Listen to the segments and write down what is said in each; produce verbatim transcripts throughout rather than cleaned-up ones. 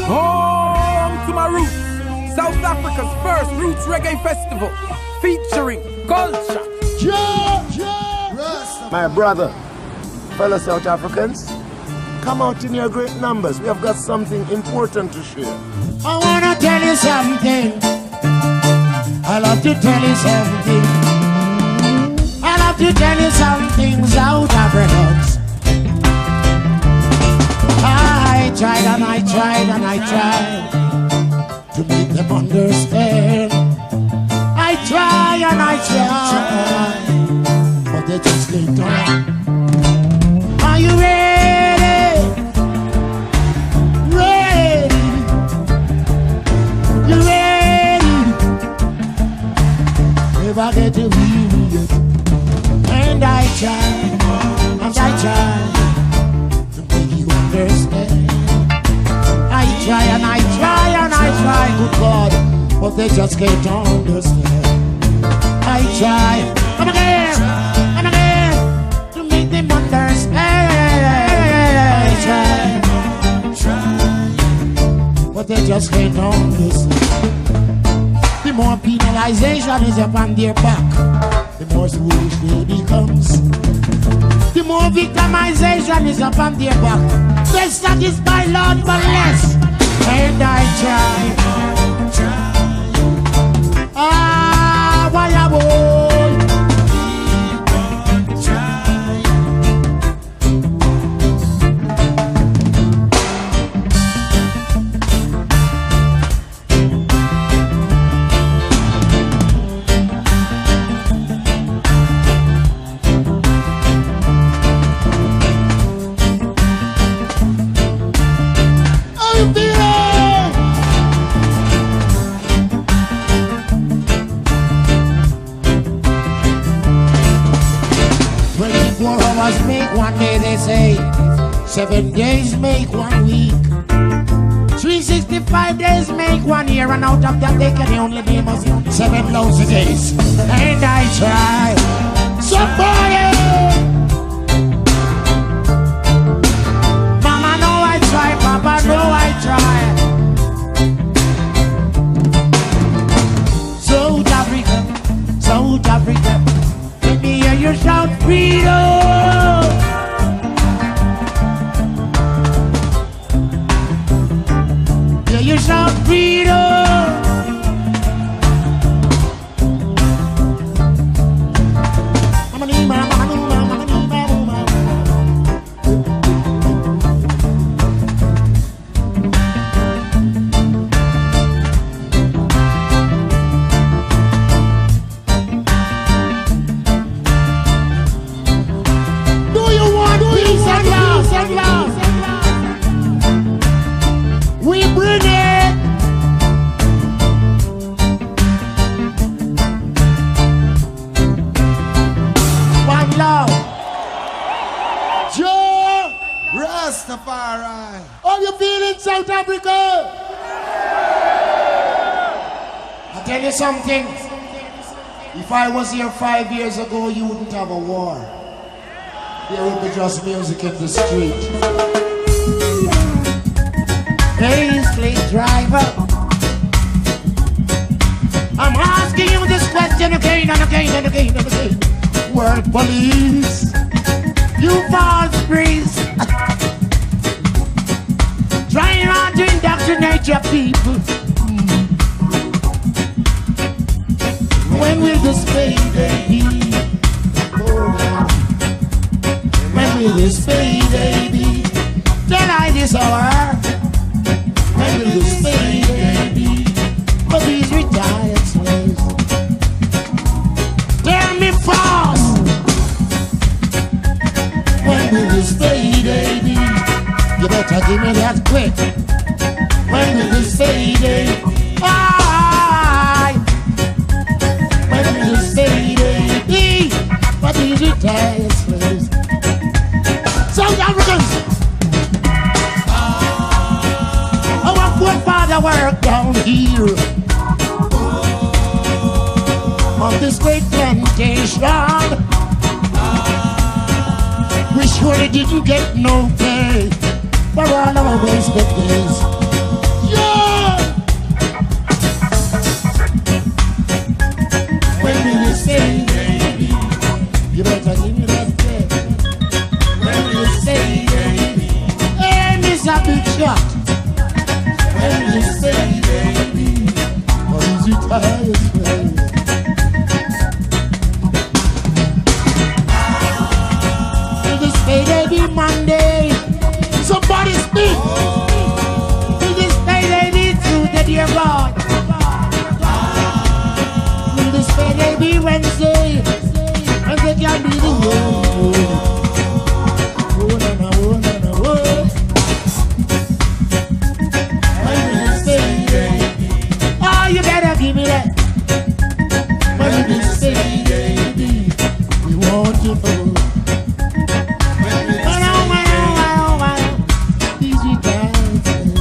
Home to my roots. South Africa's first Roots Reggae Festival featuring culture. Yeah, yeah. My brother, fellow South Africans, come out in your great numbers. We have got something important to share. I wanna tell you something. I love to tell you something. I love to tell you something, South Africans. I tried and I tried and I tried to make them understand. I try and I try, but they just can't talk. Are you ready? Ready? You ready? If I get to be it, and I try, and I try to make you understand. I try and I try and I try, good God, but they just can't understand. I try, come again, come again, to make them understand. I try, but they just can't understand. The more penalization is upon their back, the more foolish they becomes. The more victimization is upon their back, they satisfy Lord for less. And I try, ah, why I won't make one day, they say. Seven days make one week. three hundred sixty-five days make one year, and out of that they can only name us seven lousy days. And I try. Somebody! Mama know I try, Papa know I try. South Africa, South Africa, let me hear you shout freedom. You shout freedom. Do you want peace and love and love? We bring it. One love. Joe Rastafari. How you feeling, South Africa? I tell you something. If I was here five years ago, you wouldn't have a war. There would be just music in the street. Hey, slave driver, I'm asking you this question again and again and again and again. World police, you false priest, trying hard to indoctrinate your people. When will this payday be? When will this payday be? Tell I this hour. When will this payday be for these retired slaves? Tell me fast. When will this payday be? You better give me that quick. When will this payday? Aye. When will this payday be for these retired slaves? South Africans. Father work down here on this great plantation. We surely didn't get no pay for all our wasted days. a big shot. When you say, baby, or is it highest way? Will this payday be Monday? Somebody speak. Will this payday be Tuesday, dear God? Will this payday be Wednesday? And they can be the one. You better give me that. When you say, baby, we want to know. Oh, oh, oh, oh, easy dances.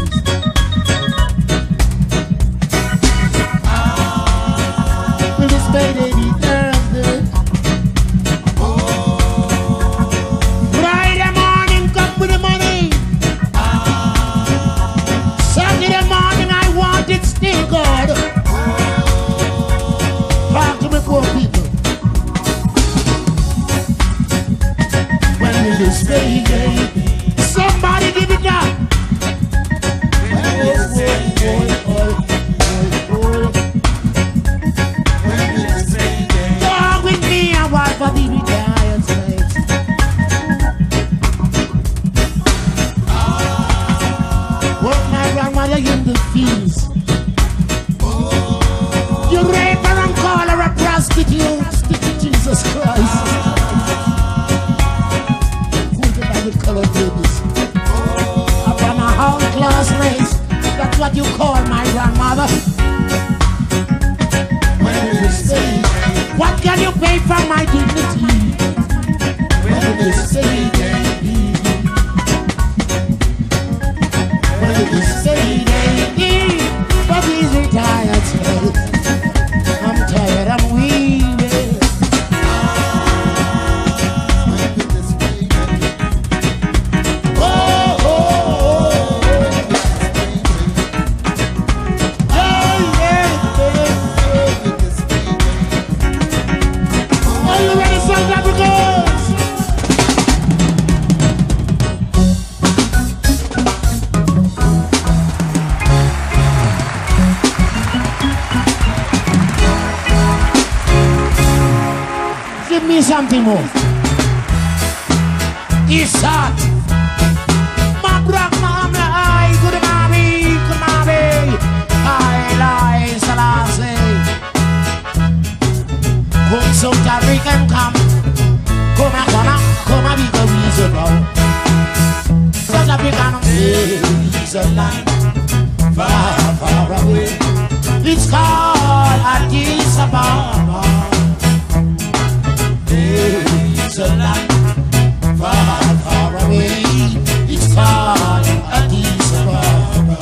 Will this baby be Thursday? Friday morning, come with the money. Saturday morning, I want it still good. Talk to me, poor people. When will you say, baby? Somebody give it up. When will you say, when will you say, talk with me and what for the retired slaves. What my grandmother in the fields. You rape her and call her a prostitute. Jesus Christ. Who's the man with colored babies? I'm from a whole class race. That's what you call my grandmother. When you say, what can you pay for my dignity? When you say, baby. When you say, baby. But he's retired today. I'm tired, I'm weary. Oh, oh, oh. Yeah, yeah, yeah. Are you ready, South Africans? Give me something more. It's hot. My brother, my eye, good mommy, good mommy. I lie, Selassie. Come South African, come. Come a, come a, come a, be the reason now. South African, is a land far, far away. It's called Addis Ababa. It's a land far, far away. It's called Addis Ababa.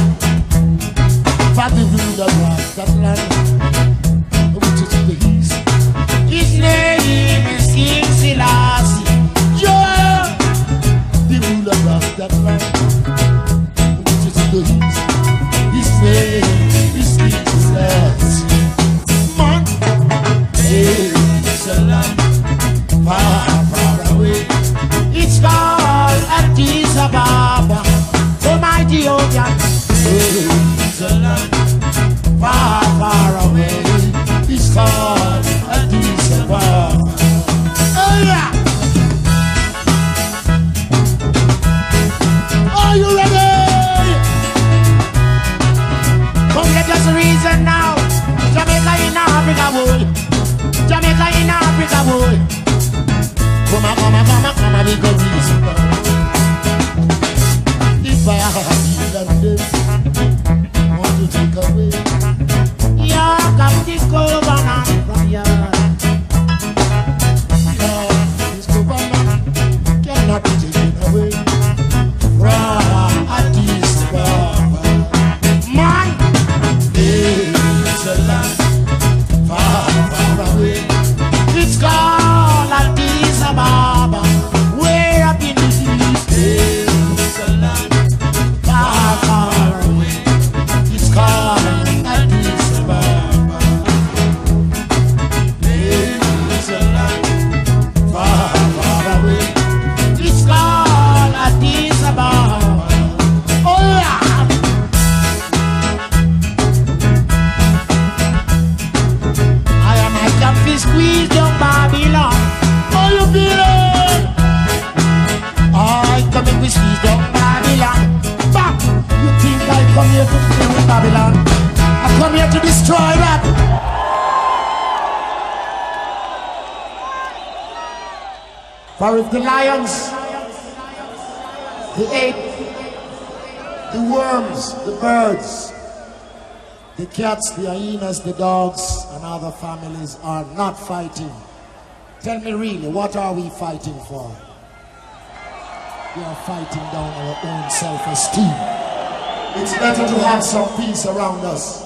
For the ruler of that land, which is to the east, his name is King Selassie. Yeah, the ruler of that land, which is to the east, his name is King Selassie. Man, it's a land far, far away. It's called Addis Ababa. Oh my Ethiopian, it's a land far, far away. It's called Addis Ababa. Oh yeah. Are you ready? Come let us reason now. Jamaica in Africa, boy. Jamaica in Africa, boy. Come on, come on, come on, come on, we go reason now. If I had London, I want to take away. Yeah, come this government from here. Yeah, this government cannot be taken away from Addis Ababa. Man, it's a land far, far away. It's called Addis Ababa, way up in the east. It's a land far, far away. For if the lions, the ape, the worms, the birds, the cats, the hyenas, the dogs, and other families are not fighting, tell me really, what are we fighting for? We are fighting down our own self-esteem. It's better to have some peace around us.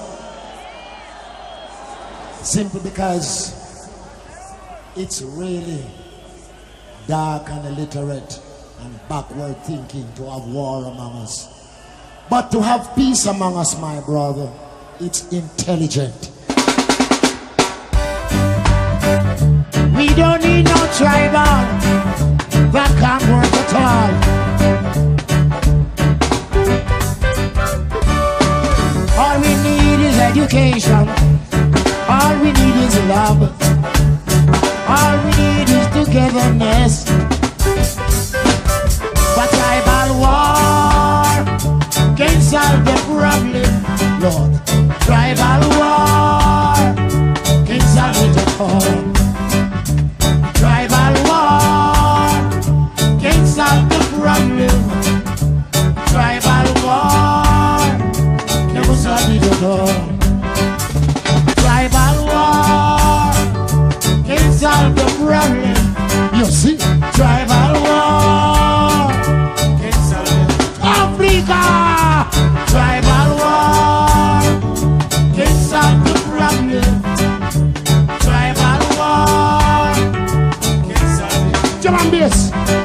Simply because it's really dark and illiterate and backward thinking to have war among us. But to have peace among us, my brother, it's intelligent. We don't need no tribal that can't work at all. All we need is education. All we need is love. All we need is togetherness. But tribal war can't solve the problem, Lord. Tribal war can't solve it at all. Tribal war can't solve the problem. Tribal war never solve it at all. Tribal war can't solve the problem. You see, tribal war can't solve it. Africa, tribal war can't solve the problem. Tribal war can't solve it. Jump on this.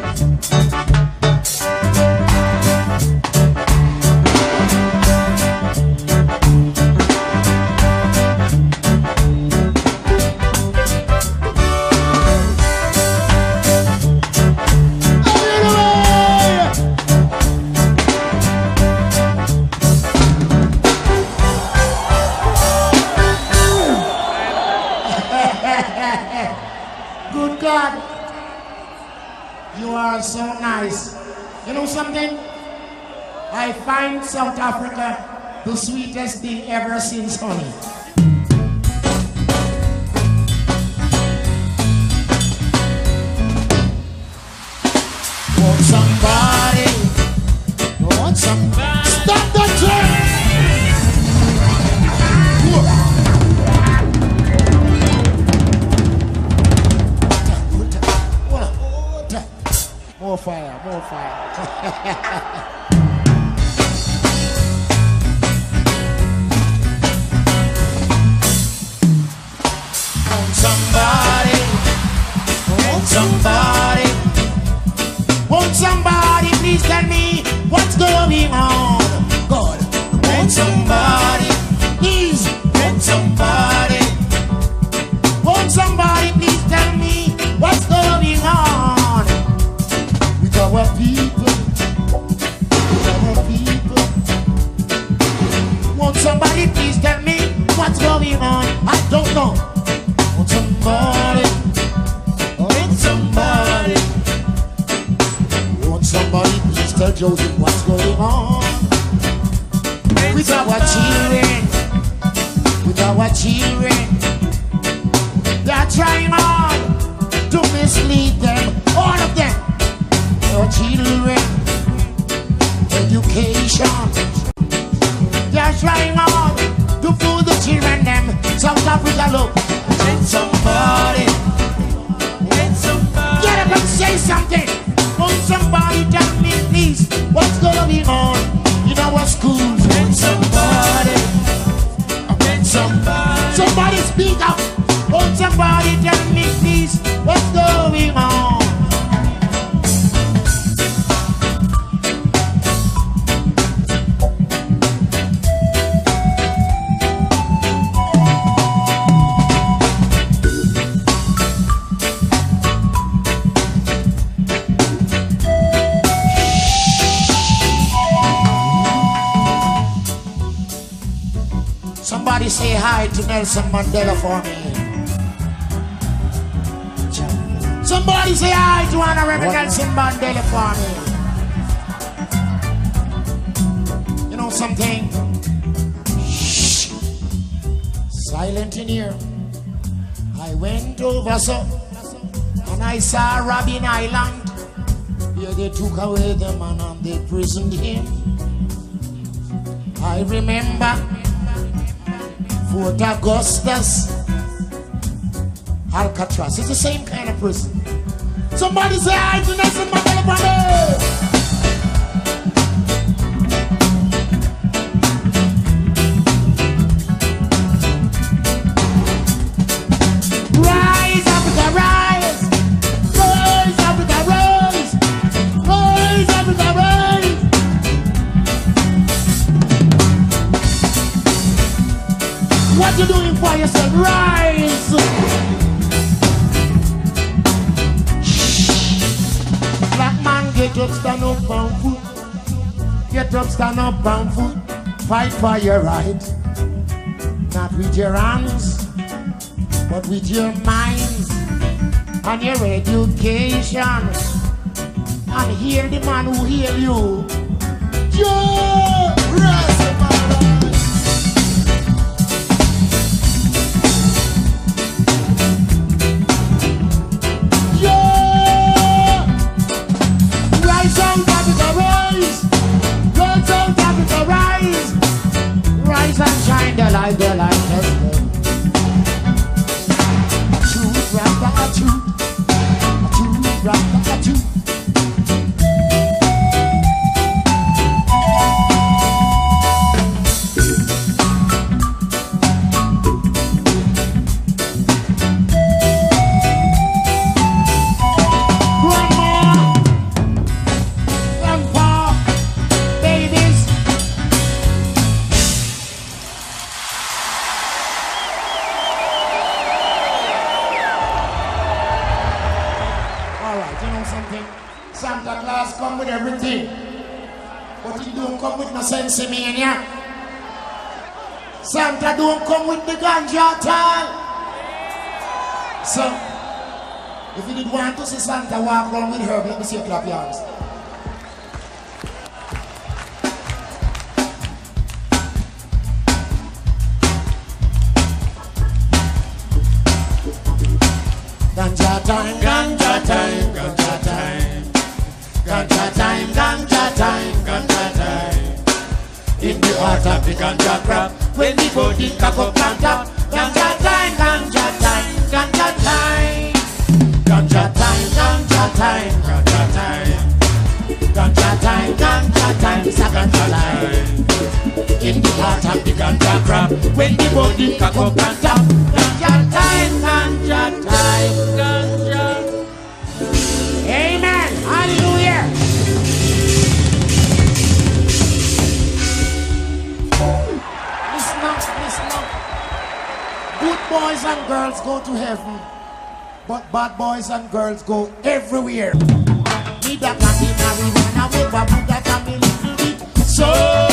Good God, you are so nice. You know something? I find South Africa the sweetest thing ever since honey. Want somebody? Want somebody? Stop the train! More fire, more fire. Want somebody, want somebody, want somebody, please tell me what's going on. God, want somebody, please, want somebody, want somebody, please tell me what's going on. Our people, our people. Want somebody please tell me what's going on? I don't know. Want somebody, want somebody, want somebody please tell Joseph what's going on with our children, with our children. They are trying hard to mislead them, all of them. Your children, education. They are trying hard to fool the children. Them South Africa, look. Let somebody, let somebody get up and say something. Won't somebody tell me, please, what's going on in our schools? Let somebody, let somebody, somebody speak up. Won't somebody tell me, please, what's going on? Somebody say hi to Nelson Mandela for me. Somebody say hi to Honorable Nelson Mandela for me. You know something? Shh. Silent in here. I went over so and I saw Robin Island, yeah, they took away the man and they prisoned him. I remember Fort Augustus, Alcatraz. It's the same kind of prison. Somebody say, I do not see my telephone. What you doing for yourself? Rise! Black man, get up, stand up on foot. Get up, stand up on foot. Fight for your right. Not with your hands, but with your minds and your education. And hear the man who heal you. Joe! Rise! And shine the light, the light, let's go. Choose, rasta, choose. Choose, rasta, choose. Sensimania. Santa don't come with the ganja at all. So, if you did want to see Santa walk around with her, let me see you clap your hands. Ganja time, ganja time, ganja time. Ganja time, ganja time, ganja time. In the heart of the ganja crop, when the body cock up and tap. Ganja time, ganja time, ganja time. Ganja time, ganja time, ganja time. Ganja time, ganja time, it's a ganja time. In the heart of the ganja crop, when the body cock up and tap. Ganja time, ganja time, ganja. Amen, hallelujah. Good boys and girls go to heaven, but bad boys and girls go everywhere. Me that can be marijuana, me babu that can be little bit. So,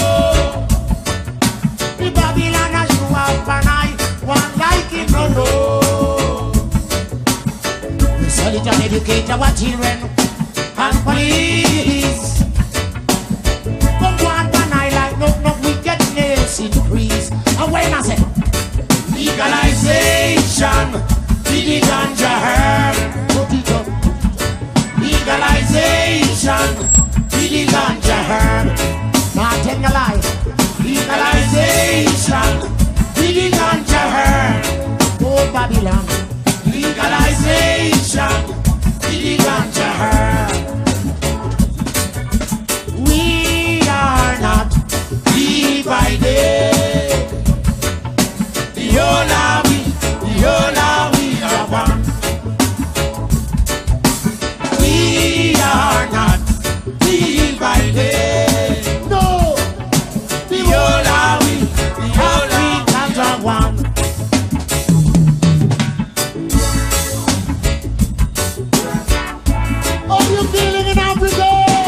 the Babylon as you have and I want like it no no. We sell it and educate our children, and please come one and I like no no wickedness increase. And when I say legalization, be the ganja herb. Put it up. Legalization, be the ganja herb. Not tell you lie. Legalization, be the ganja herb. Oh Babylon. Legalization, be the ganja herb. We are not divided. Yola we, Yola we are one. We are not divided. No, Yola we, Yola we are one. How you feeling in Africa?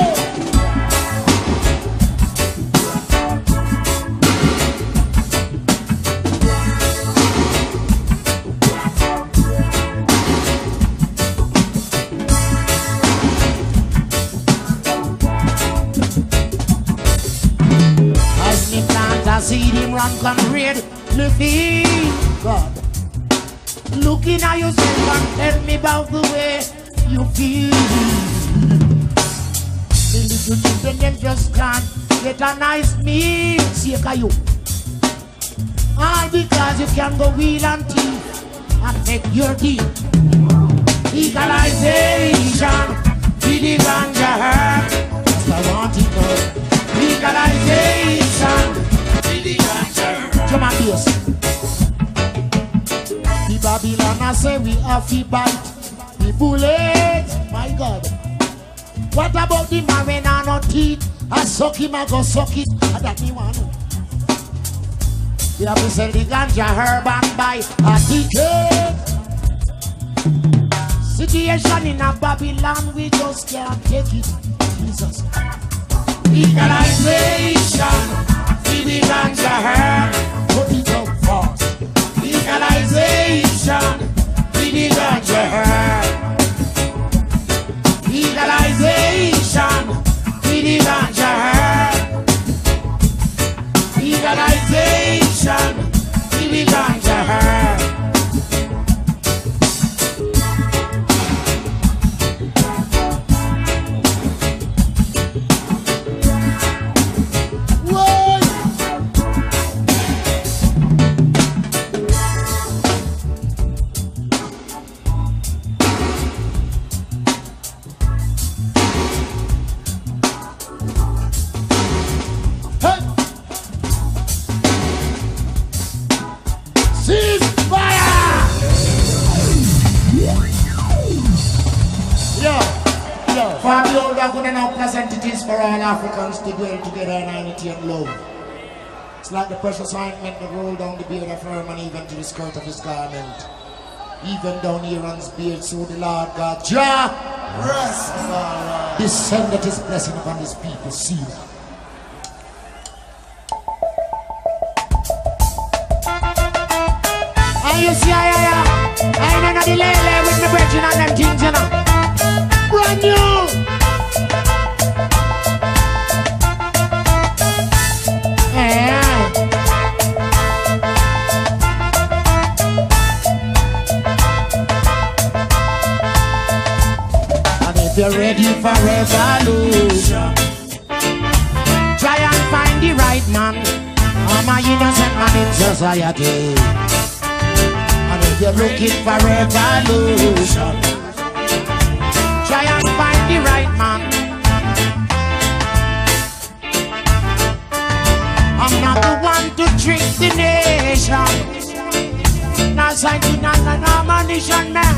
See him run, come raid the field. God, looking at yourself and tell me about the way you feel. The little children them just can't get a nice meal. Sick of you. All because you can go wheel and teeth and make your deal. Legalization, be the ganja herb. That's what I want to know. Legalization, be the ganja herb. Come on, yes. The Babylon I say we have to bite the bullet. My God. What about the marijuana no teeth? I suck him, I go suck it. I that me want to. We have to sell the ganja herb and buy a ticket. Situation in a Babylon, we just can't take it. Jesus. Legalization, see the ganja herb, put it up fast. Legalization, see the ganja herb. Legalization, see the ganja herb. Legalization, see the ganja herb. For all Africans to dwell together in unity and love. It's like the precious ointment that rolled down the beard of Herman even to the skirt of his garment. Even down Aaron's beard, so the Lord God Jah rest descended his blessing upon his people. See that. And you see, I, I, I ain't no delay with the bridging and them things, you know. Brand new. If you're ready for revolution, try and find the right man. I'm an innocent man in society. And if you're looking for revolution, try and find the right man. I'm not the one to trick the nation. Not signing on an ammunition man.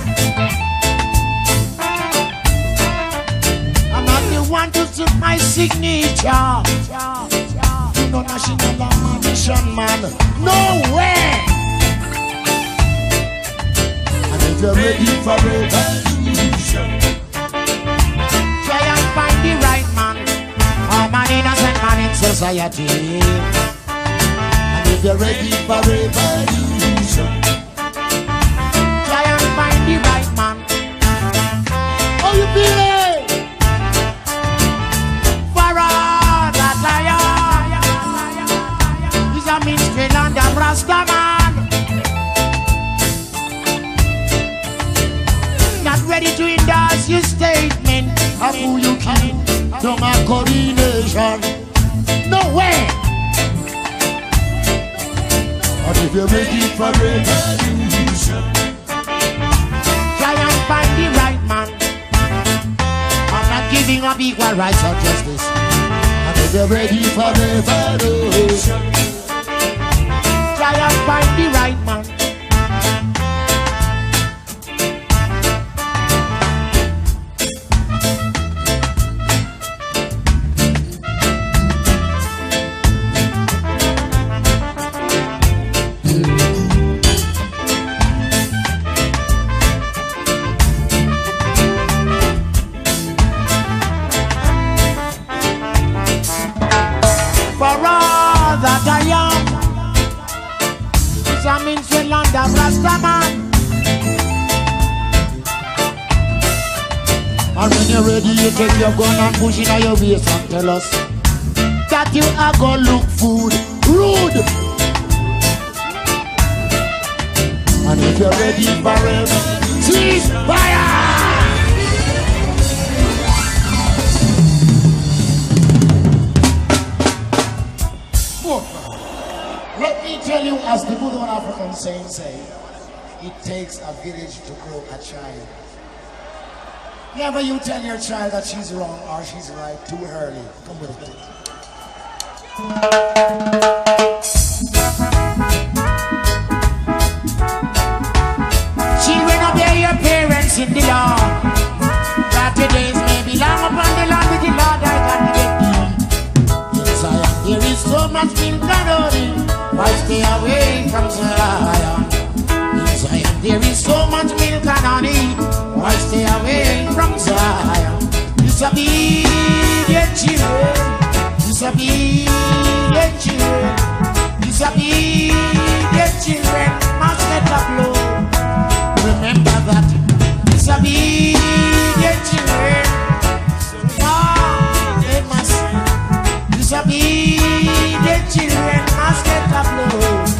Want to see my signature? You know national ammunition man. No way. And if you're ready for revolution, try and find the right man. I'm an innocent man in society. And if you're ready for revolution, try and find the right man. Oh, you feel it? And a Rasta man, not ready to endorse your statement of who you kin to my coordination. No way. But if you're ready for revolution, try and find the right man. I'm not giving up equal rights or justice. And if you're ready for revolution, try and find the right man. For all that I am, I'm in Finland, I'm Rasta man. And when you're ready, you take your gun and push it on your waist and tell us that you are gonna look food rude. And if you're ready for it, cease fire. Let me tell you, as the good old African saying say, it takes a village to grow a child. Never you tell your child that she's wrong or she's right too early. Come with it. Children, obey your parents in the law. Latter days may be long upon the land with the Lord I got to get in. In Zion there is so much milk and honey. Why stay away from Zion? In Zion there is so much milk and honey. Why stay away from Zion? Disobedient children, disobedient children, disobedient children must get up low. Remember that disobedient children, oh, they must. Disobedient children must get up low.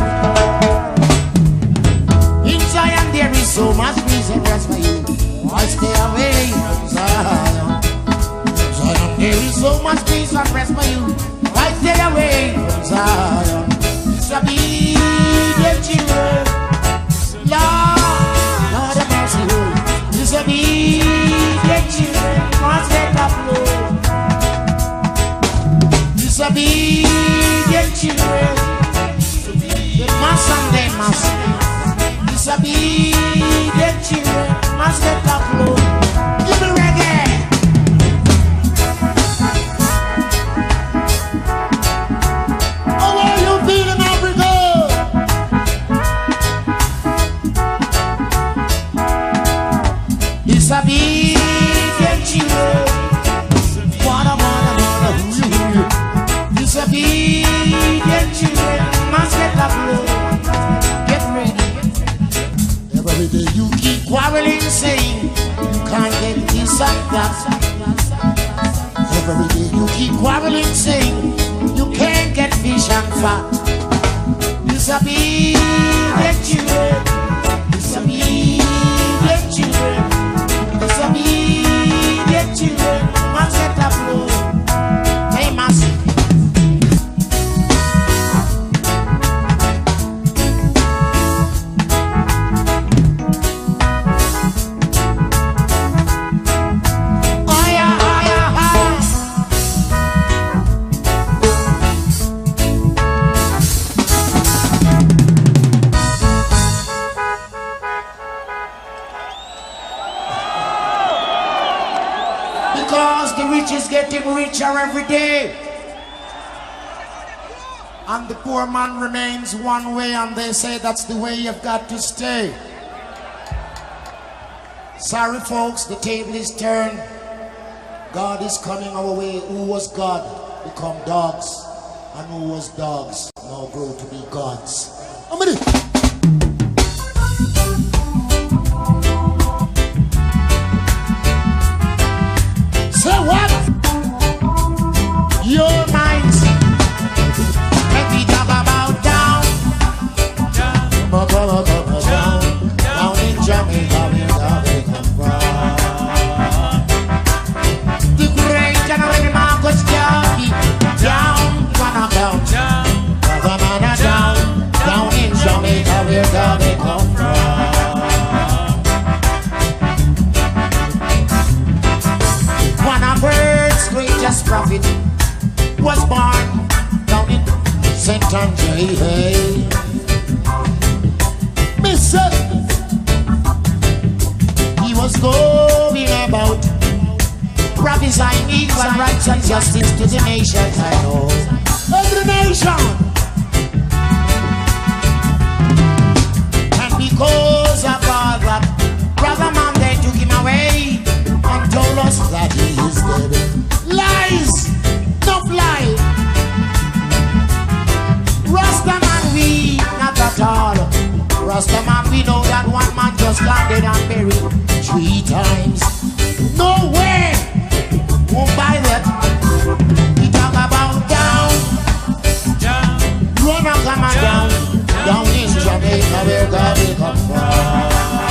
In Zion there is so much reason just for you. Why stay away from Zion? Zion there is so much peace and rest for you. Why stay away from Zion? Disobedient children, Lord, Lord have mercy. Disobedient children must get up low. Disobedient children, they must and they must. Disobedient children must get up low. Give me reggae. How are you feeling, Africa? Disobedient children, wanna, wanna, wanna, who you? Disobedient children must get up low. Get ready. Every day you keep quarreling, saying you can't get this and that. Every day you keep quarreling, saying you can't get fish and fat. Disobedient children, disobedient children, disobedient children must get up low. They must. Is getting richer every day, and the poor man remains one way, and they say that's the way you've got to stay. Sorry folks, the table is turned. God is coming our way. Who was God become dogs, and who was dogs now grow to be gods. How many? Say what? Your minds. Let me talk about down, down, down, down, down, down in Jamaica, where they come from. The great General Marcus Garvey, down, wanna down, down, down, down, down in Jamaica, where they come from. One of Earth's greatest prophet was born down in Saint Andre. Hey. Mister He was going about prophesying equal rights and justice to the nations. I know every nation. And because of all that, brother man, they took him away and told us that he is dead. Lies! Enough lie. Rastaman we not at all. Rastaman we know that one man just landed and buried three times. No way. Won't buy that. He talk about down, down, run up, come on down, down in Jamaica where God will come from.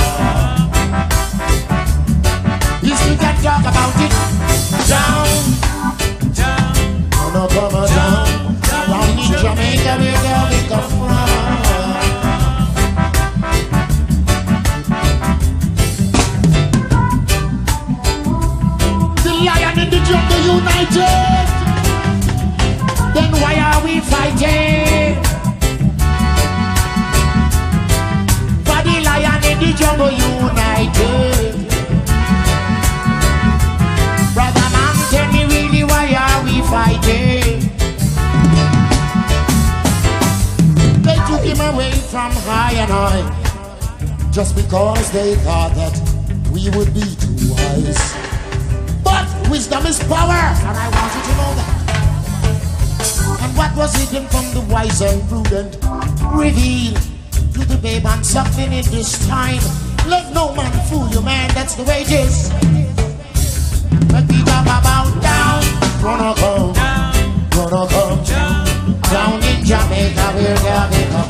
He still can talk about it. Down, down, run up, come on down, down in Jamaica, where we come from. The lion in the jungle united. Then why are we fighting? For the lion in the jungle united. Brother man, tell me really, why are we fighting? They took him away from high and high, just because they thought that we would be too wise. But wisdom is power, and I want you to know that. And what was hidden from the wise and prudent, revealed to the babe and something in this time. Let no man fool you, man, that's the way it is. But we talk about down, gonna come, gonna come down, down in Jamaica, where they come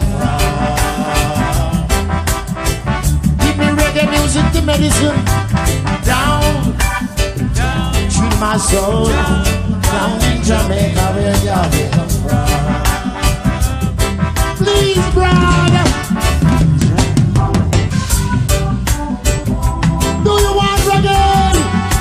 from. Give me reggae music, the medicine. Down, down, treat my soul. Down in Jamaica, where they come from. Please, brother. Do you want reggae?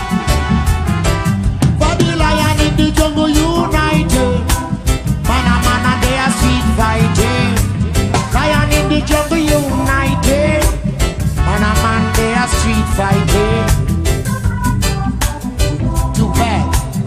For the lion in the jungle united. Man a man a they a street fighting. Lion in the jungle united. Man a man they a street fighting. Too bad.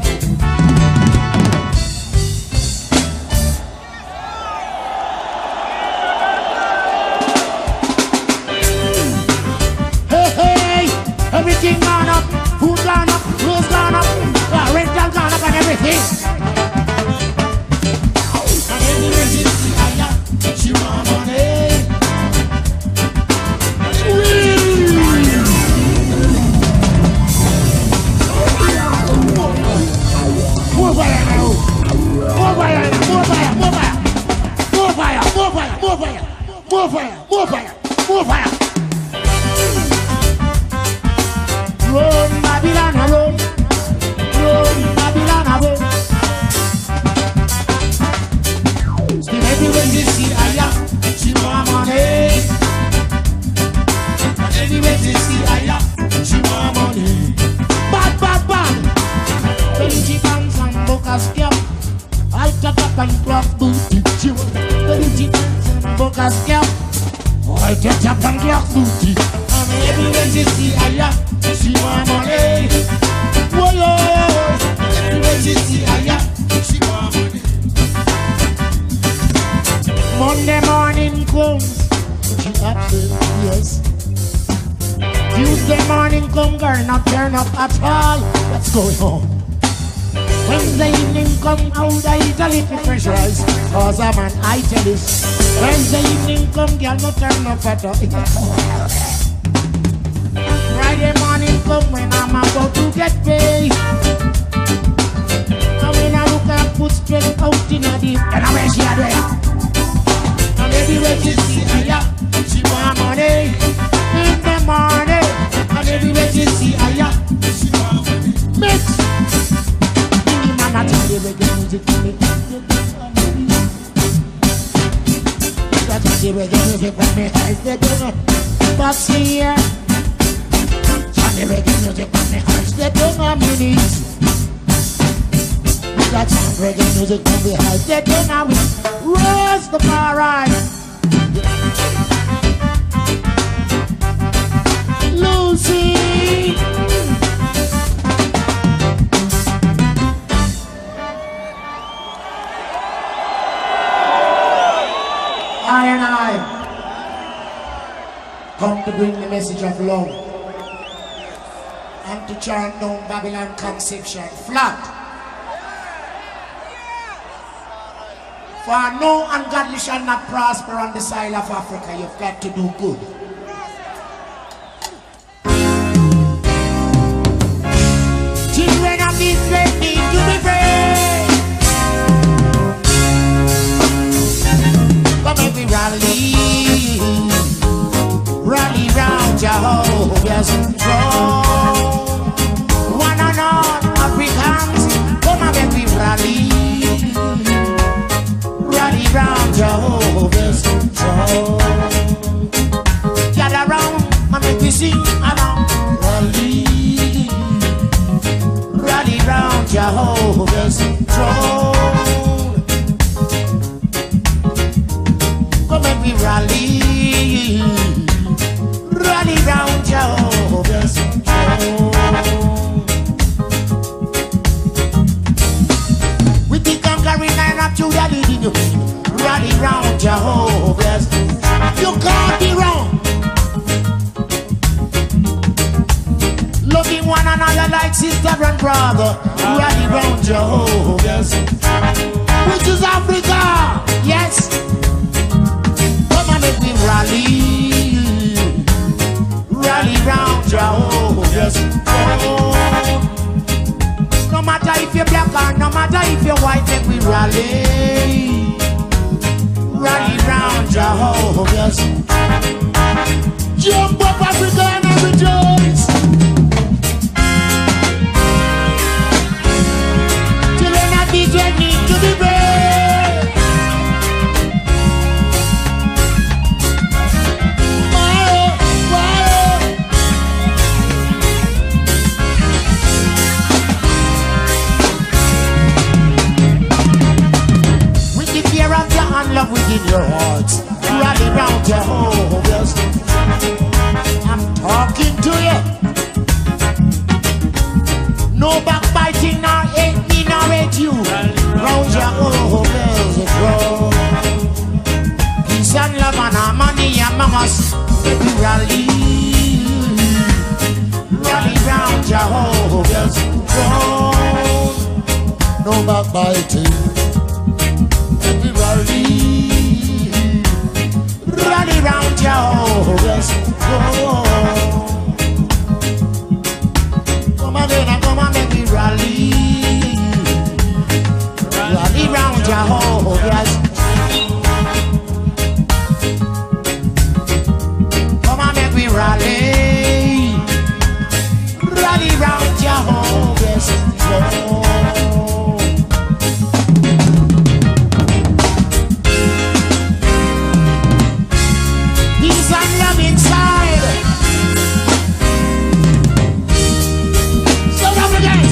Everything gone up, food gone up, clothes gone up, uh, rental gone up and everything. And anyway, she see I she want money. More fire now. More fire, more fire, more fire. More fire, more fire, more fire. More fire, more fire, more fire. Run, Babylon, run. Run, Babylon, run. Still everywhere you see Aya, she want money. And everywhere you see Aya, she want money. Bad, bad, bad. When she comes and book a scam, I touch up and clock booty. When she comes and book a scam, I touch up and clock booty. And everywhere you see Aya, she want money. Whoa, yo. Everywhere she see Aya, she want money. Monday morning comes, she upset, yes. Tuesday morning come, girl, not turn up at all. What's going on? Wednesday evening come, out I eat a little fresh rice. Cause I'm an I tell this. Wednesday evening come, girl, not turn up at all. Friday morning come when I'm about to get paid. And when I look and put straight out in a deep, and I wish she had it. And everywhere she see Aya, she want money. In the morning, and everywhere she see Aya, she want money. Mix. In the man I tell you reggae music for me. That's the reggae music for me. I said, but see here. The reggae music on the hearts, they don't have minutes. That's some reggae music on the hearts, they don't have it. Rastafari. Lucy. I and I come to bring the message of love. And to chant down Babylon conception flat. For no ungodly shall not prosper on the soil of Africa. You've got to do good. Children of this land need to be free. Come every rally, rally round Jehovah's throne. One and all Africans, come and make we rally, rally Jehovah's throne. Gather round and make we sing along. Rally, rally round Jehovah's throne. Come and we rally, rally round Jehovah's throne. With the conquering line up to the leading, rally round Jehovah's. You can't be wrong. Loving one another like sister and brother, rally round Jehovah's. Which is Africa, yes. Come on, make we rally, rally round Jehovah's. No matter if you're black or no matter if you're white, make we rally, rally round Jehovah's. Jump up Africa and rejoice. Children of Israel need to be brave. Fire, fire. With the fear of your and love within your hearts, rally round Jehovah's. I'm talking to you. No backbiting, nor hate me, nor hate you. Round Jehovah's throne. Peace and love and harmony among us. We rally, rally round Jehovah's throne. No backbiting. We rally, rally round Jehovah's throne. Come on in and come on, make me rally, rally round Jehovah's. Come on, make me rally, rally round Jehovah's throne. Peace and love inside. South Africans.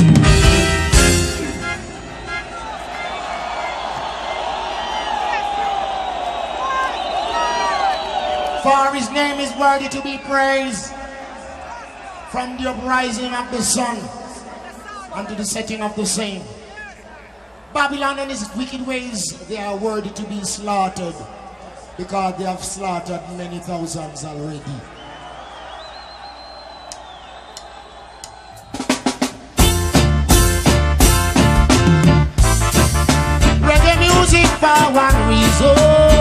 For his name is worthy to be praised, from the uprising of the sun unto the setting of the same. Babylon and his wicked ways, they are worthy to be slaughtered, because they have slaughtered many thousands already. Reggae music for one reason,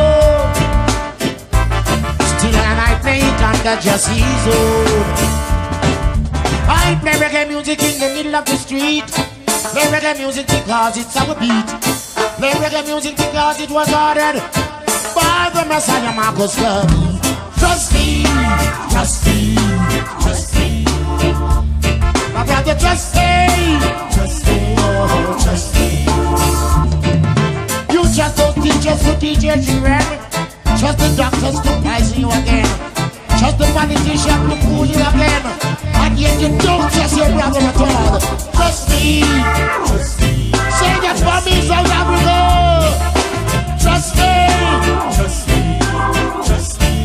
still and I play it under just his own. I play reggae music in the middle of the street. Play reggae music because it's our beat. Play reggae music because it was ordered by the Messiah Marcus Garvey. Trust me, trust me, trust me. My brother, trust me, trust me, oh, trust me. You trust those teachers who teach your children. Trust the doctors to poison you again. Trust the politicians to fool you again. And yet you don't trust your brother at all. Trust me, trust me. Say that for me, South Africa. Trust me, trust me, trust me.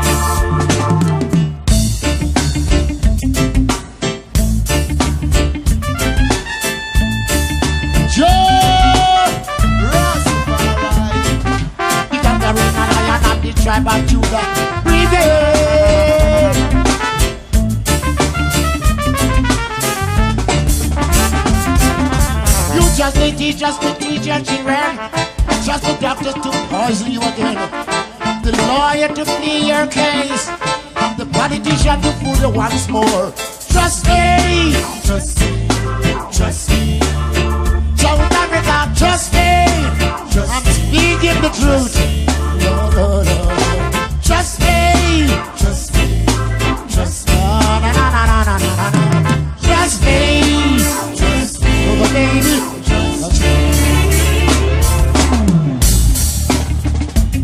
Joe Rastafari, the conquering lion of the tribe of Judah. Breathe in. You just the teachers to teach your children. Just the doctors to poison you again. The lawyer to plead your case. The politician to fool you once more. Trust me, trust me, trust me. South Africa, trust me. Trust I'm speaking the truth. No, no, no. Trust me, trust me, trust me. No, no, no, no, no, no, no. Trust me, trust me, oh, baby. Trust me.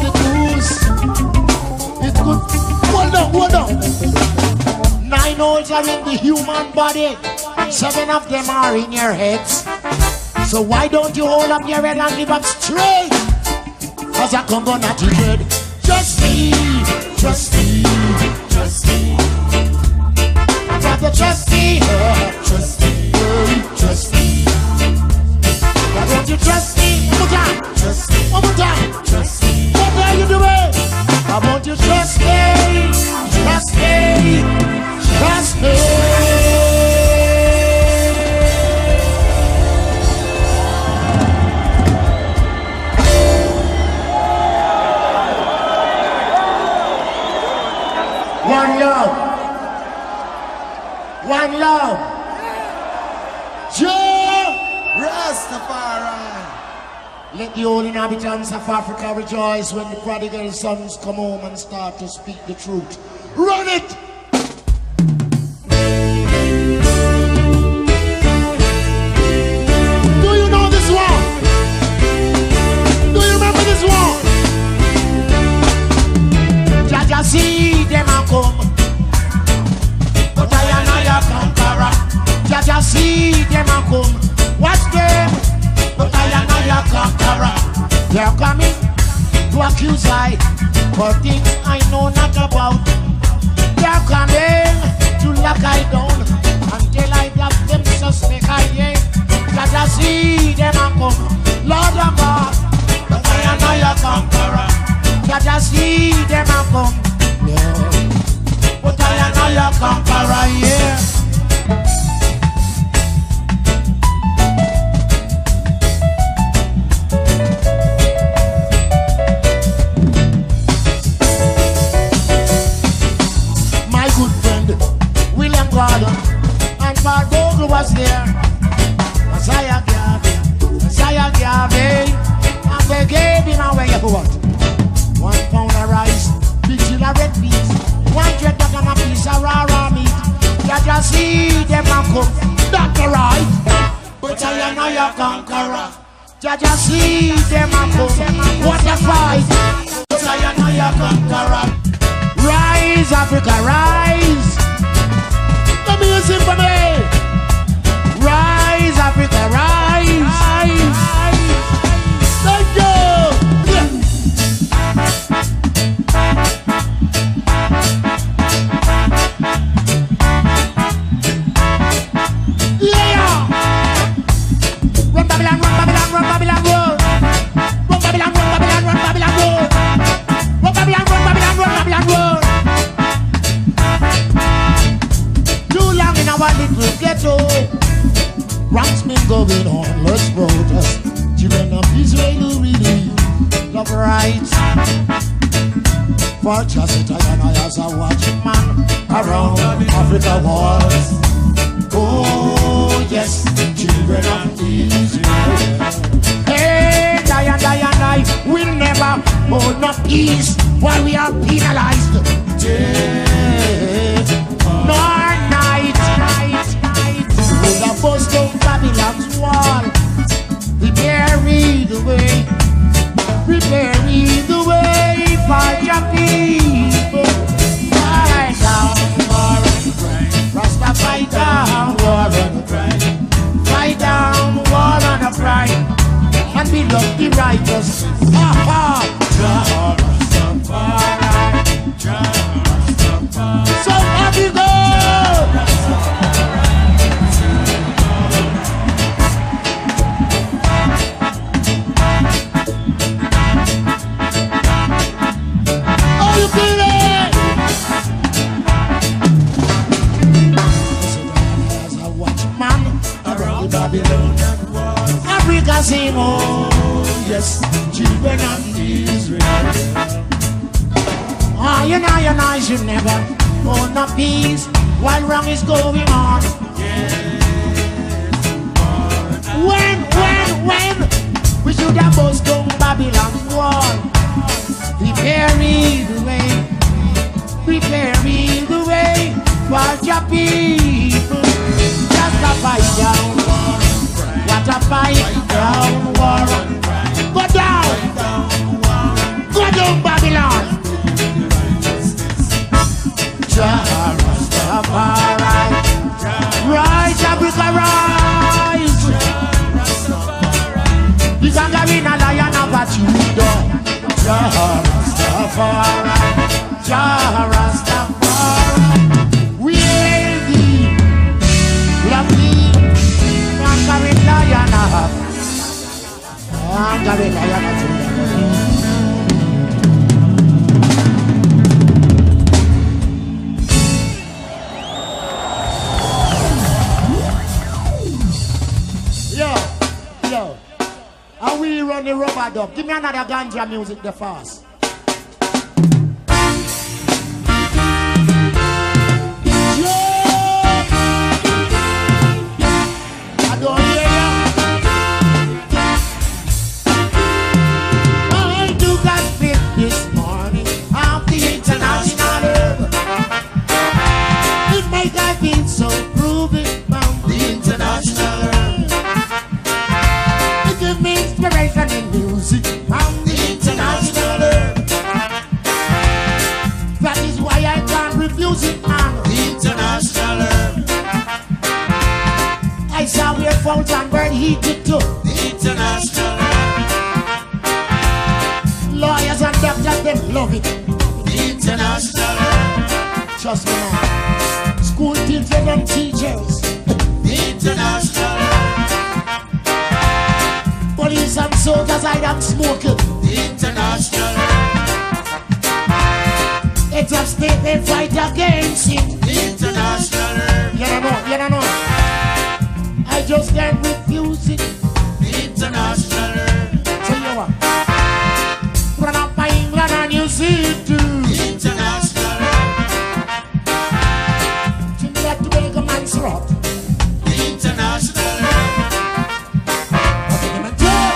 good news. It's good. Hold on, hold on. Nine holes are in the human body. Seven of them are in your heads. So why don't you hold up your head and live up straight? Cause I come on at your head. Just me, just me, just me. Brother, just me, just me, just me. Why don't you trust me? One more time, trust me. One more time, trust me. What are you doing? Why won't you trust me? Trust me, trust me. One love. One love. Joe Rastafari. Let the old inhabitants of Africa rejoice when the prodigal sons come home and start to speak the truth. Run it! Do you know this one? Do you remember this one? Jaja see them a come, but I am not a conqueror. Jaja see them a come, watch them, but I am not a conqueror. They're coming to accuse I for things I know not about. They're coming to lock I down until I block them suspect I ain't. Jaja see them a come, Lord of God, but I am not a conqueror. Jaja see them a come. But I am not your conqueror, yeah. My good friend, William Gordon, and Mark Bogle was there. Messiah Garvey, Messiah Garvey, and they gave him away for what? One pound of rice, big chill of red beans, one dread dog and a piece of raw raw meat. Jaja see them a come, that's right. But I am not your conqueror. Jaja see them a come, what a fight. But I am not your conqueror. Rise, Africa, rise. Let me hear it for me. Rise, Africa, rise. rise. Thank you. Rants been going on, let's protest. Children of Israel really love rights. For just and I as a watching man around Africa wars. Oh yes, children of Israel. Hey, die and die and die, we'll never hold no peace while we are penalized. Day nor night, night, night. With a bust of Babylon's wall, prepare me the way, prepare me the way for your people. Fight down war and crime, Rasta fight down war and crime, fight down war and crime, and build up the righteous. Ha ha! Jah Rastafari, Jah Rastafari. So have you go? Africa sing, oh yes, children of Israel. Ah, you know, you know, you never own a peace while wrong is going on. When, when, when we should have bust down Babylon's wall. Prepare me the way, prepare me the way for your people. Just a fight down war, what a fight down war. Go down, go down. Rastafari, Jah Rastafari. We hail thee, lovely Mangarin Lion. Mangarin Lion. Yo, yo, and we run the rubber dub. Give me another ganja music the fast. Fountain bird heated too. The international. Lawyers and doctors, them love it. The international. Trust me now. School teachers and teachers. The international. Police and soldiers, I am smoking. The international. It's a state they fight against it. The international. You don't know, you don't know. I just can't refuse it. The international. Tell you what. Run up by England and you see it too. The international. Trinidad to make a man's rot. The international. What's the name of it?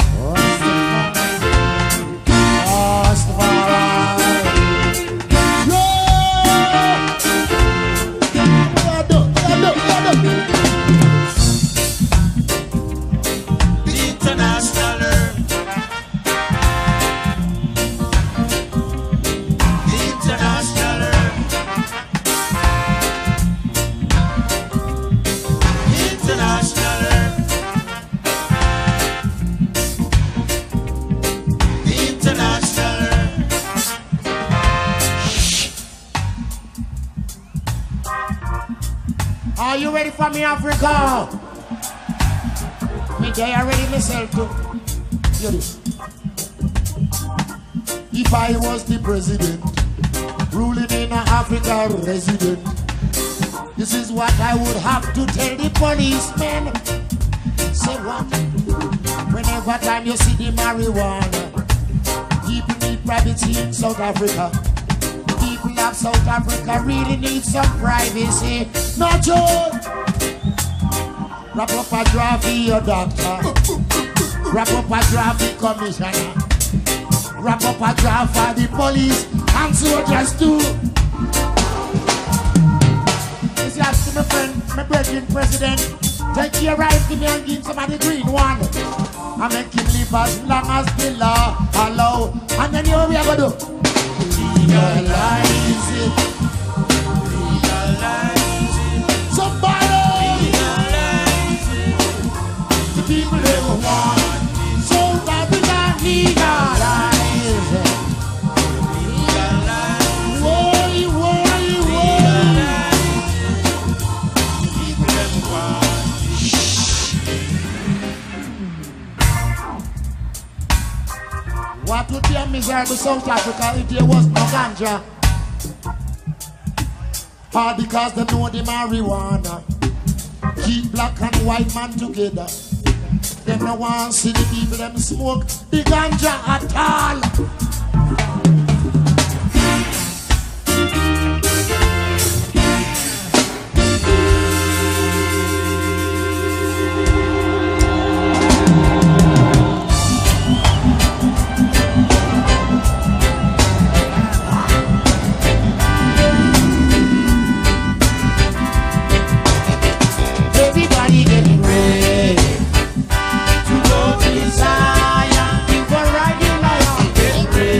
Rastafari. Are you ready for me, Africa? Me they are ready myself too. Hear this. If I was the president, ruling in an Africa resident, this is what I would have to tell the policemen. Say what? Whenever time you see the marijuana, people need privacy in South Africa. People of South Africa really need some privacy. Not joke. Wrap up a draft for your doctor. Wrap up a draft for commissioner. Wrap up a draft for the police and soldiers too. This is to my friend, my brethren president. Take your right to me and give somebody green one. I make him live as long as the law allow. And then you know what we are going to do? Legalize it. Legalize it. Somebody. Legalize it. The people they want. So that we can legalize it. Legalize it. Woy, woy, woy. People they want. What would be a miserable South Africa if there was no ganja? All because they know the marijuana keep black and white man together. Them no want to see the people them smoke the ganja at all. Get ready.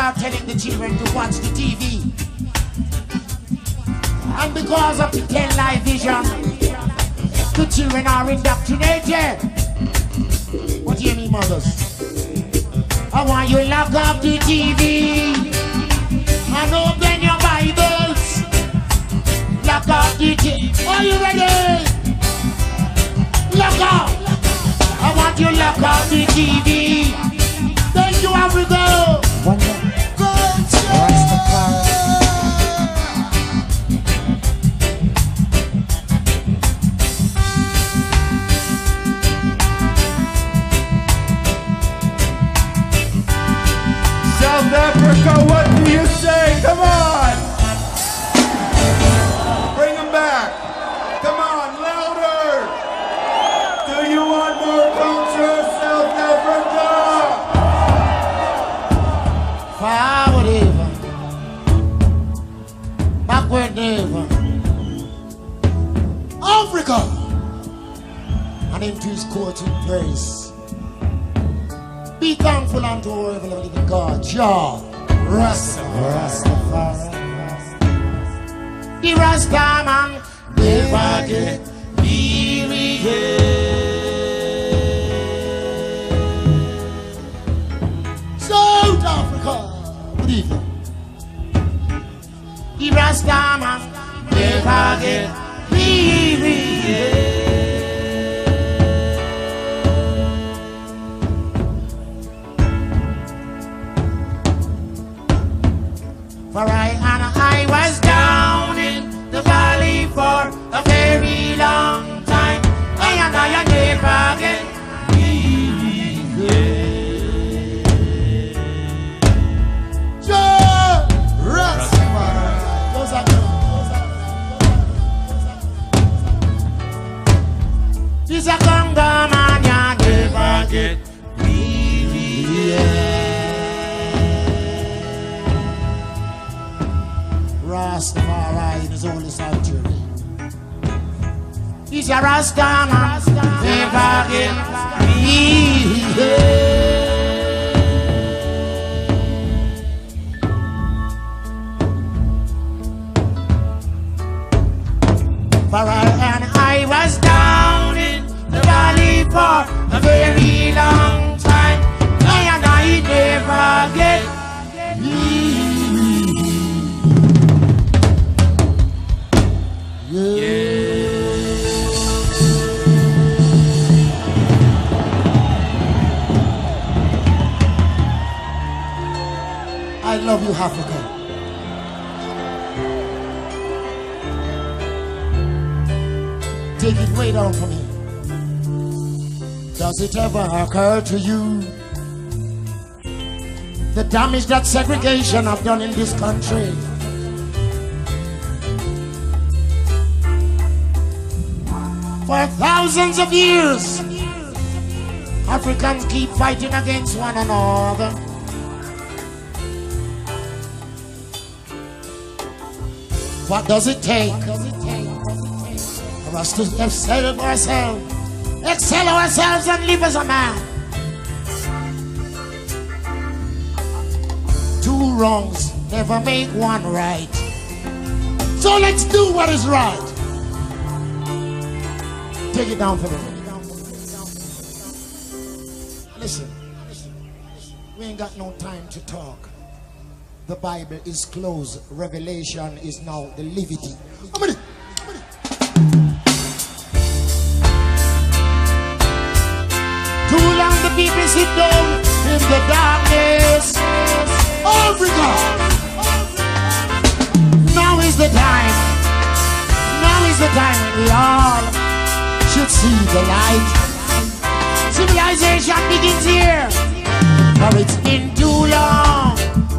start telling the children to watch the T V. And because of the ten-live vision, the children are indoctrinated. What do you mean, mothers? I want you lock up the T V and open your Bibles. Lock up the T V. Are you ready? Lock up. I want you lock up the T V. Then you have to go. One more. South Africa, what do you say? Come on! Bring them back! Come on, louder! Do you want more culture, South Africa? Forward ever, backward never. Africa! And into his court in praise. Be thankful unto our ever living God, Jah Rastafari. The Rasta man never get weary. South Africa, good evening. The Rasta man never get weary. For I and I was down in the valley for a very long time. I and I never get weary. Jah Rastafari. Those are good. This a Congo man, you never get weary. Yeah. Rastafari in his holy sanctuary. He's a Rasta man, never get weary. For I and I was down in the valley for a very long time. I and I never get weary. I love you, Africa. Take it way down from here. Does it ever occur to you the damage that segregation have done in this country? For thousands of years, Africans keep fighting against one another. What does it take for us to excel ourselves, excel ourselves and live as a man? Two wrongs never make one right. So let's do what is right. Take it down for me. Listen, we ain't got no time to talk. The Bible is closed. Revelation is now the livity. How many? Too long the people sit down in the darkness. Africa! Now is the time. Now is the time when we all should see the light. Civilization begins here. For it's been too long.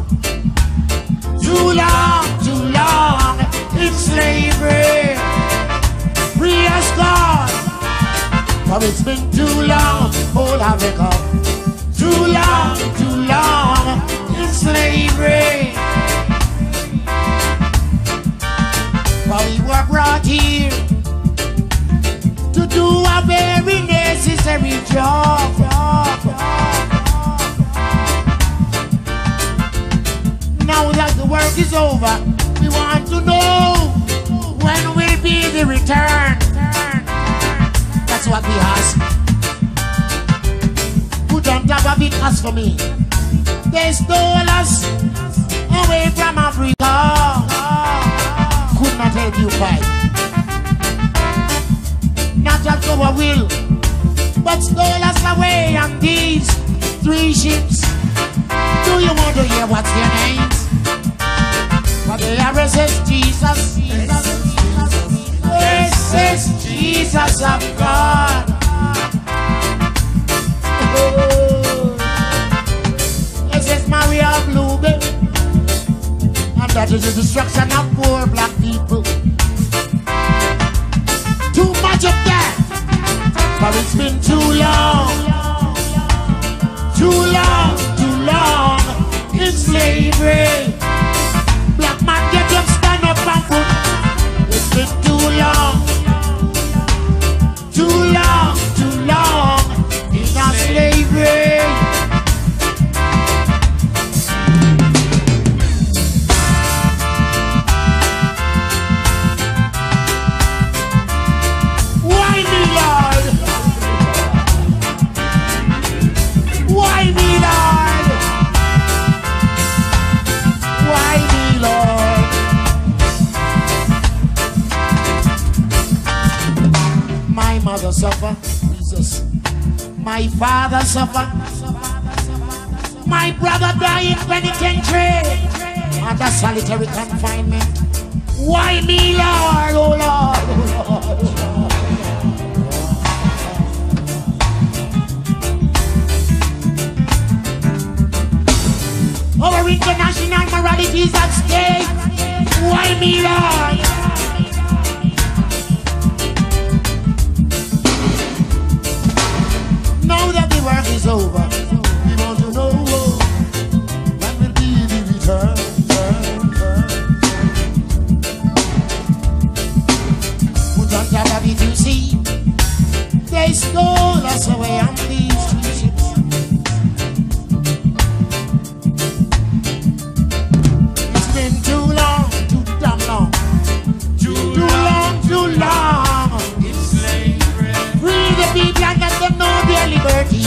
Too long, too long in slavery. Free us God. For it's been too long, old Africa. Too long, too long in slavery. For we were brought here to do a very necessary job. is over, we want to know when will be the return. That's what we ask. Put on top of it, ask for me. They stole us away from Africa. Could not help you fight. Not at our will, but stole us away on these three ships. Do you want to hear what's their names? But they are S S Jesus, S S Jesus of God. S S Maria Blue, and that is the destruction of poor black people. Too much of that, but it's been too long, too long, too long in slavery. Black man, get up, stand up and put. It's been too long, too long, too long in our slavery. Suffer, Jesus. My father suffer. My brother died in penitentiary under solitary confinement. Why me, Lord? Oh Lord, oh Lord. Our international morality is at stake. Why me, Lord? Now that the work is over, we want to know when will be the return, return. Put on top of it, you see, they stole us away on these three ships. It's been too long, too damn long, too, too long, too long. Free the people and let them know their liberty.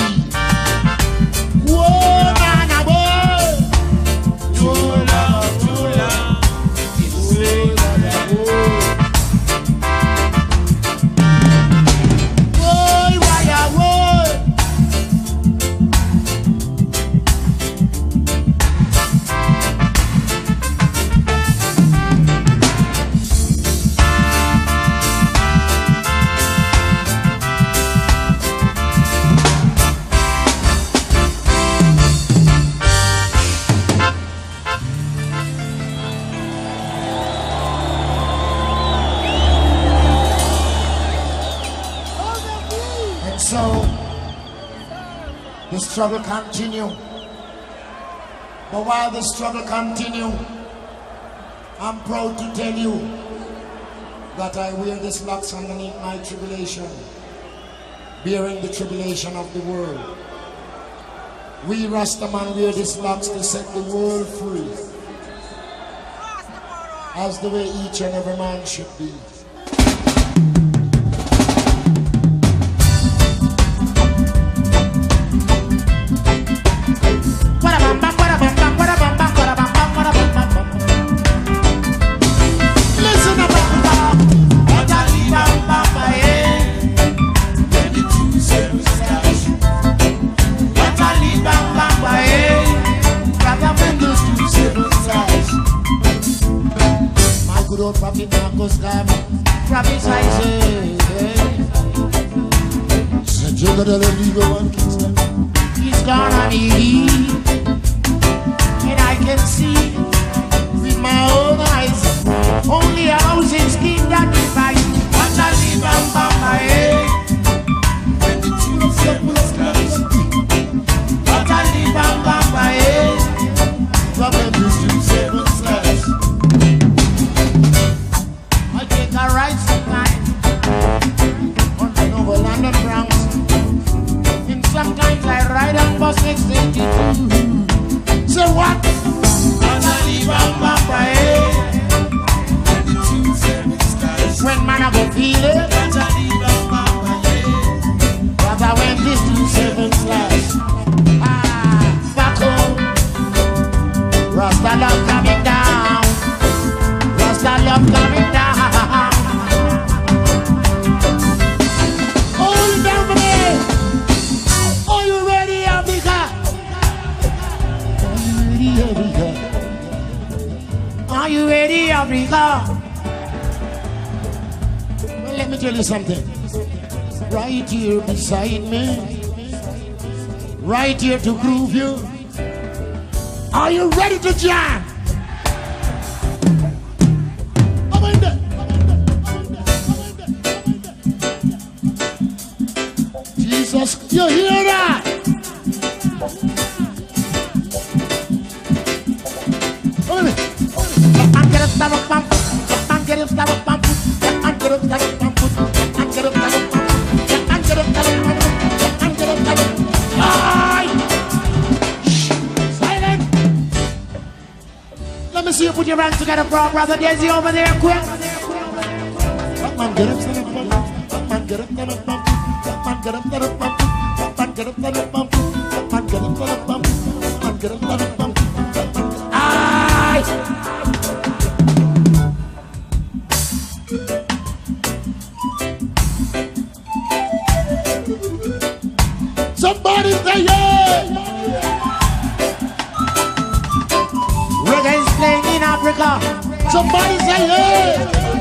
Whoa, man, whoa. Too long, too long. It's slave and whoa. Whoa, why, whoa. The struggle continue. But while the struggle continue, I'm proud to tell you that I wear this locks underneath my tribulation, bearing the tribulation of the world. We Rastaman wear this locks to set the world free, as the way each and every man should be. Prophet Marcus Garvey prophesies. Said you got a legal one, Kingston. He's gonna need, and I can see with my own eyes. Only a housing scheme that divides. What I leave on my head when the two separates clash. What I leave on my head from the two separates clash. I ride sometimes on the Noble London Bronx, and sometimes I ride on bus six eighty-two. So what? Are you ready, Africa? Well, let me tell you something. Right here beside me, right here to groove you. Are you ready to jam? Come in there. Jesus, you hear that? Come in. I'm gonna stop a pump. I'm gonna stop a pump. I'm gonna stop a pump. I'm gonna stop a pump. I'm gonna stop a pump. I'm gonna stop a pump. Silent. Let me see you put your hands together for our brother Desi over there, quick. Man, get up, stand up, pump. Man, get up, stand up, pump. Man, get up, stand up, pump. Man, get up, stand up, pump. Man, get up, stand up, pump. Man, get up, stand up, pump. Aye. Somebody say yeah! Reggae is playing in Africa. Somebody say yeah!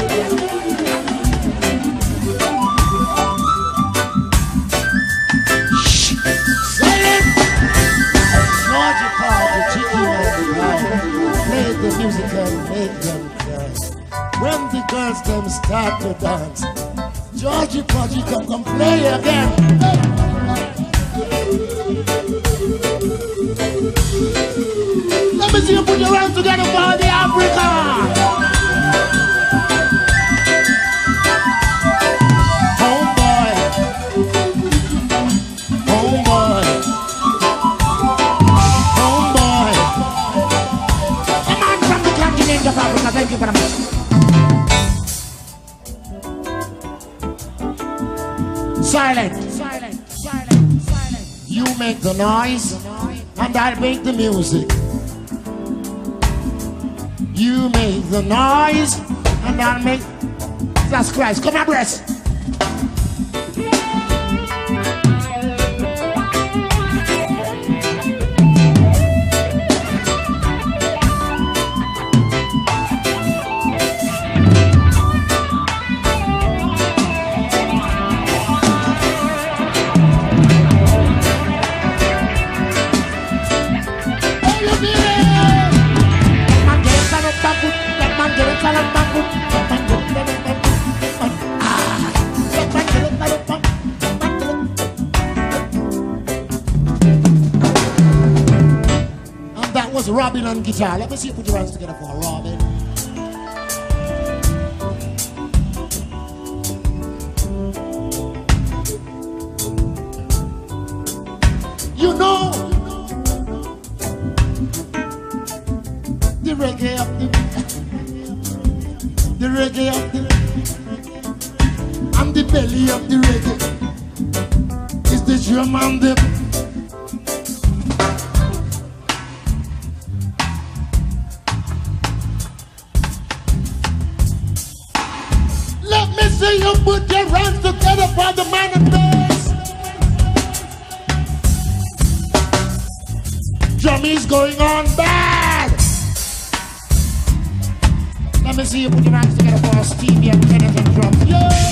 Shh! Say it! Georgia Paul, the chicken and the pie. Play the music and make them cry. When the girls them start to dance, Georgia Paul, you come come play again. Let me see you put your hands together for the Africa. Homeboy, homeboy, homeboy. A man from the continent of Africa. Thank you very much. Silent, silent, silent, silent. You make the noise, and I'll make the music. You make the noise, and I'll make Jesus Christ. Come here, breast. Robin on guitar. Let me see you put your hands together for Robin. You know the reggae of the the reggae of the and the belly of the reggae is the drum and the you put your hands together for the man of bass. Jummy's going on bad. Let me see you put your hands together for Stevie and Kenneth and drums. Yeah.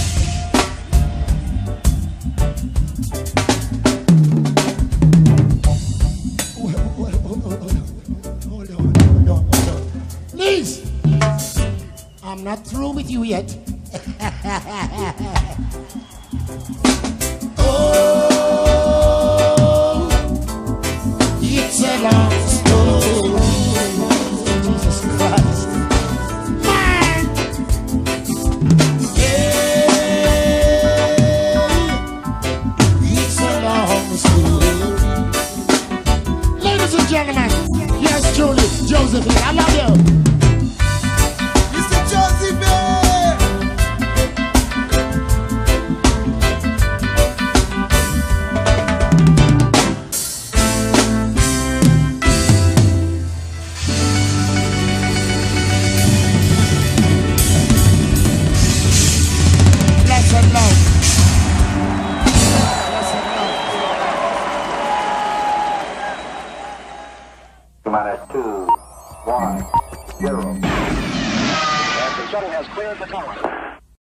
Hold on, hold on, hold on. Please, I'm not through with you yet. Oh, it's a long story. Jesus Christ, man. Yeah, it's a long story. Ladies and gentlemen, yes, truly, Josephine, I love you. Mister Josephine. Minus two, one, zero. shuttle has cleared the tower.